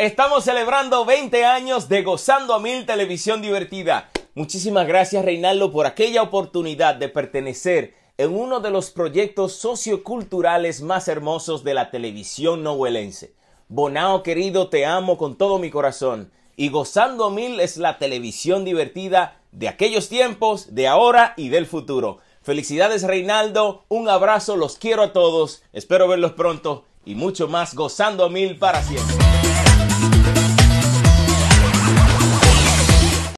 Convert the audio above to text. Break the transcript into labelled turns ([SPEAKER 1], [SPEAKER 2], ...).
[SPEAKER 1] estamos celebrando 20 años de Gozando a Mil Televisión Divertida. Muchísimas gracias, Reinaldo, por aquella oportunidad de pertenecer en uno de los proyectos socioculturales más hermosos de la televisión novelense. Bonao, querido, te amo con todo mi corazón. Y Gozando a Mil es la televisión divertida de aquellos tiempos, de ahora y del futuro. Felicidades, Reinaldo, un abrazo, los quiero a todos, espero verlos pronto y mucho más Gozando a Mil para siempre.